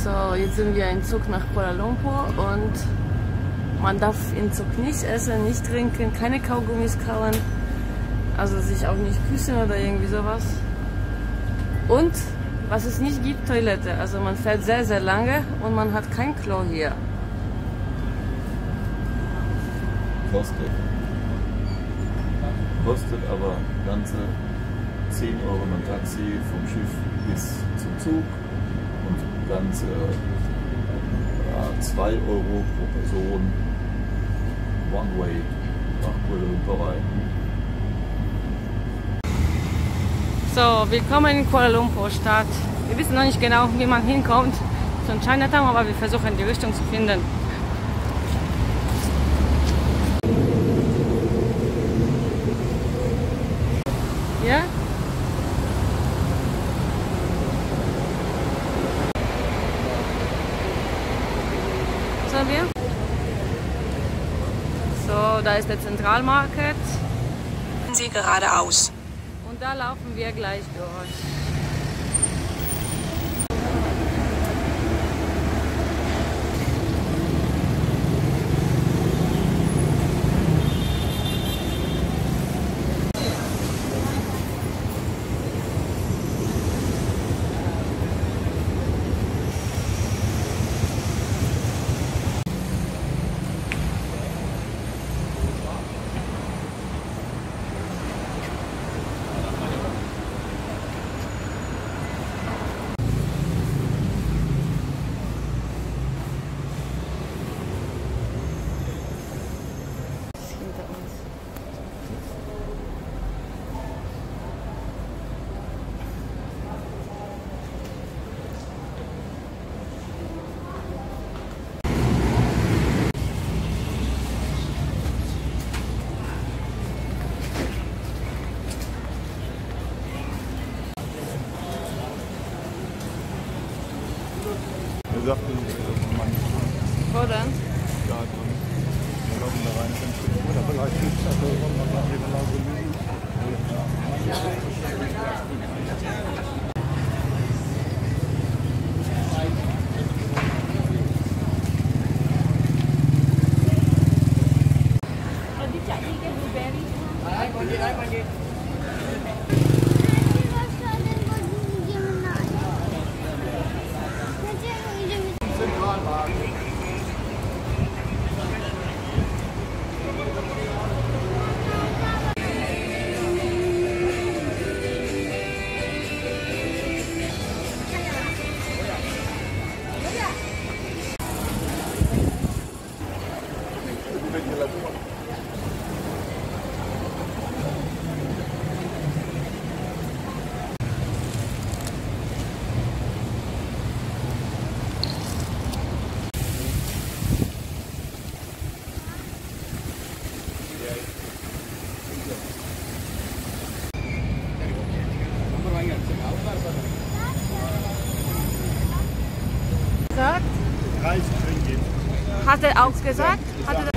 So, jetzt sind wir im Zug nach Kuala Lumpur und man darf im Zug nicht essen, nicht trinken, keine Kaugummis kauen, also sich auch nicht küssen oder irgendwie sowas. Und was es nicht gibt, Toilette. Also man fährt sehr, sehr lange und man hat kein Klo hier. Kostet aber ganze 10 Euro mit Taxi vom Schiff bis zum Zug und ganze 2 Euro pro Person One Way nach Kuala Lumpur rein. So, willkommen in Kuala Lumpur Stadt. Wir wissen noch nicht genau, wie man hinkommt zum Chinatown, aber wir versuchen die Richtung zu finden. Ja? Sollen wir? So, da ist der Zentralmarket. Sie geradeaus. Und da laufen wir gleich durch. Wir sagten, man Wo denn? da drin. Wir laufen da rein. Oder vielleicht gibt es also Gesagt? 30 Ringgit. Hat er auch gesagt? Hat er